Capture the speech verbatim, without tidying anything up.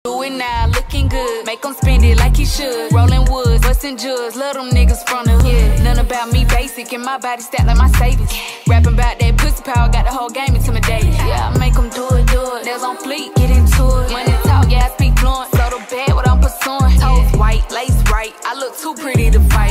Do it now, looking good. Make him spend it like he should. Rolling woods, busting jugs. Love them niggas from the hood. None about me basic, and my body stacked like my savings. Rapping about that pussy power, got the whole game intimidated. Yeah, I make them do it, do it. Nails on fleek, get into it. Money talk, yeah, I speak fluent. So the bad, what I'm pursuing. Toes white, lace right. I look too pretty to fight.